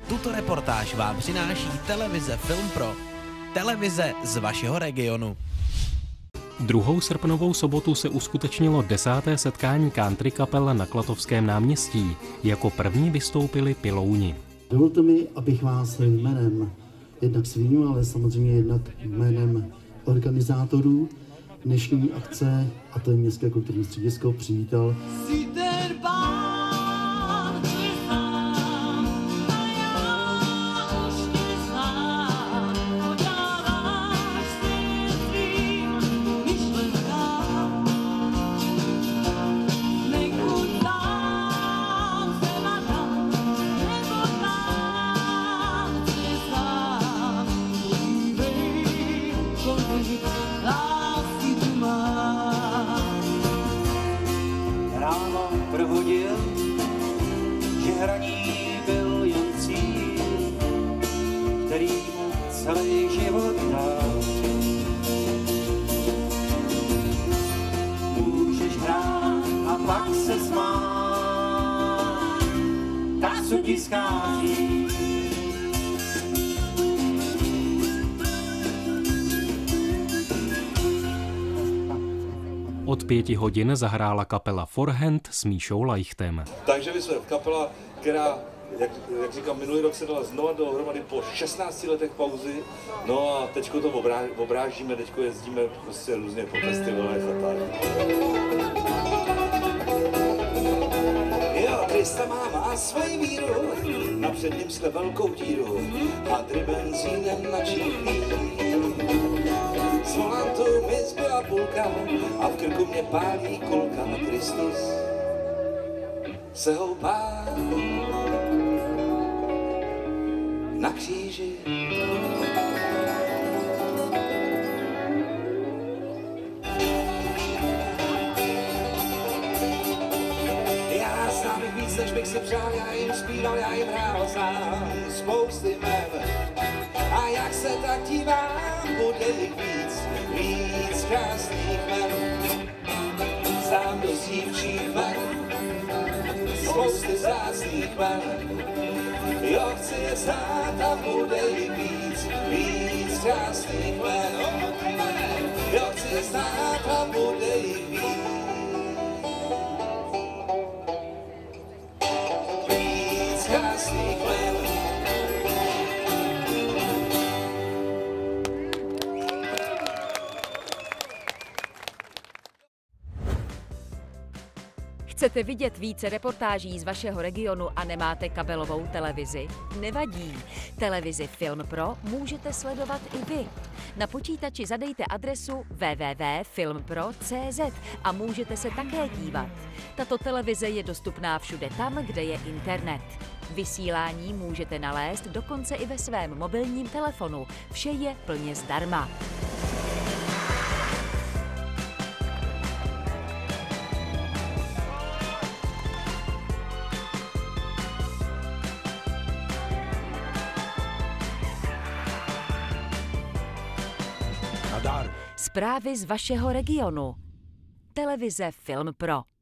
Tuto reportáž vám přináší televize Film Pro. Televize z vašeho regionu. 2. srpnovou sobotu se uskutečnilo 10. setkání country kapel na Klatovském náměstí. Jako první vystoupili Pilouni. Dovolte mi, abych vás jménem jednak svým, ale samozřejmě jednak jménem organizátorů dnešní akce, a to je Městské kulturní středisko, přivítal. Ráno prohodil, že hraní byl jen cíl, který mu celý život dal. Můžeš hrát a pak se smát, tak co ti schází. Od 5 hodin zahrála kapela Forehand s Míšou Lajchtem. Takže my jsme kapela, která, jak říkám, minulý rok se dala znova dohromady po 16 letech pauzy. No a teďko to obrážíme, teďko jezdíme prostě různě po festivalech a tak. Jo, Krista má svoji víru, na předním skle velkou díru, hadry benzínem načípí. Z volantu mi zbyla půlka a v krku mě pálí kulka a Kristus se houpá na kříži. Já znám jich víc, než bych si přál, já jim zpíval, já jim hrál sám spousty jmen. A jak se tak dívám, bude jich víc krásných jmen. Znám dost dívčích jmen, spousty vzácných jmen. Jo, chci je znát a bude jich víc krásných jmen. Jo, chci je znát a bude jich víc krásných jmen. Chcete vidět více reportáží z vašeho regionu a nemáte kabelovou televizi? Nevadí. Televizi Film Pro můžete sledovat i vy. Na počítači zadejte adresu www.filmpro.cz a můžete se také dívat. Tato televize je dostupná všude tam, kde je internet. Vysílání můžete nalézt dokonce i ve svém mobilním telefonu. Vše je plně zdarma. Zprávy z vašeho regionu. Televize Film Pro.